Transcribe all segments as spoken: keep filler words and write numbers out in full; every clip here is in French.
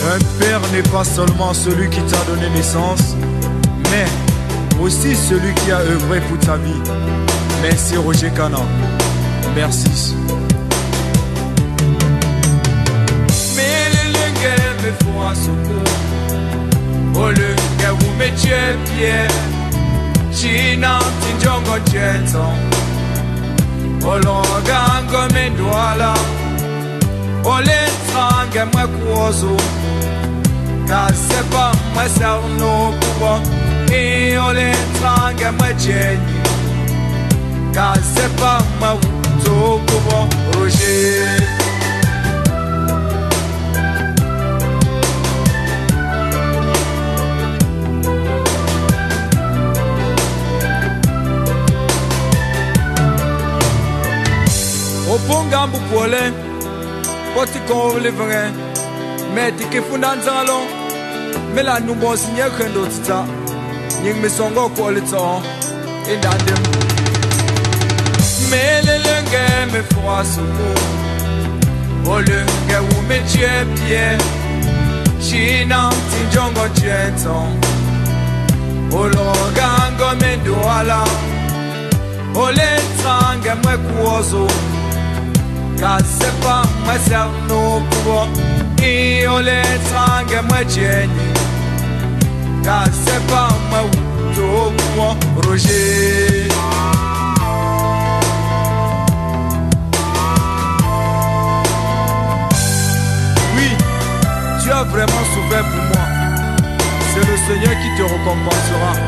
Un père n'est pas seulement celui qui t'a donné naissance, mais aussi celui qui a œuvré pour ta vie. Merci Roger Kana. Merci. China tinjongo cheto Ologango mendwala Olensange mwekuozo Kasepa mwesauno kubo I olensange mwechenyi Kasepa mwuto kubo Roger Oponga mbupole Poti kon livre Meti kifunda nzalo Mela numbo sinye kendo tita Nying misongo kwole to Indandem Mele lenge me fwa suku Olenge wu me chie pie China tinjongo cheto Ologango me duala Ole trange mwe kuozo Kasepa myself no kubo I ole trange mwe chenyi Kasepa mwe wuto kubo Roger Oui, tu as vraiment souffert pour moi. C'est le Seigneur qui te récompensera.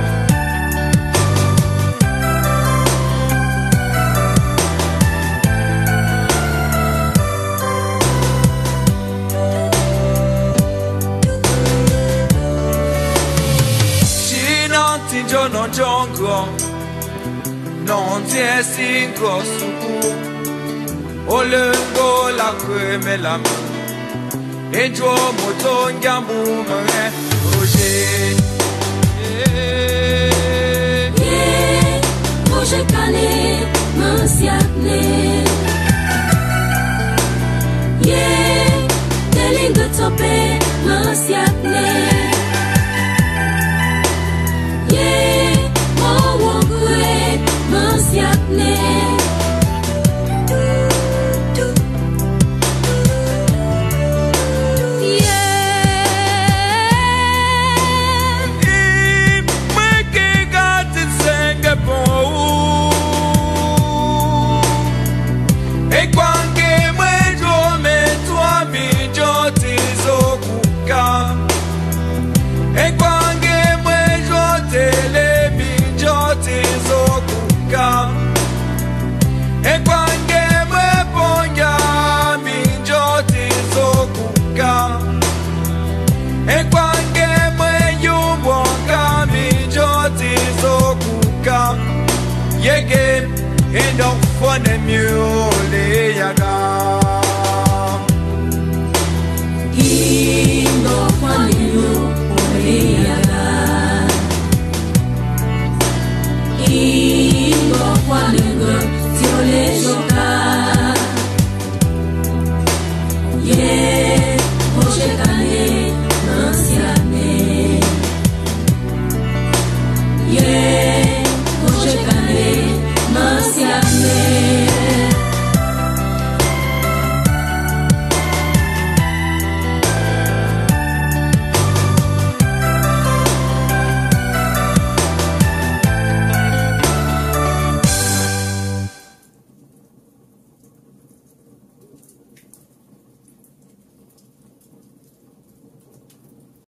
Tinjo non jongo non tie cinco suku olengo la kwemela enjo moto ngambu mwe Roger yeah Roger Kane mansiakne yeah telingo tope mansiakne Yege, end up for the music.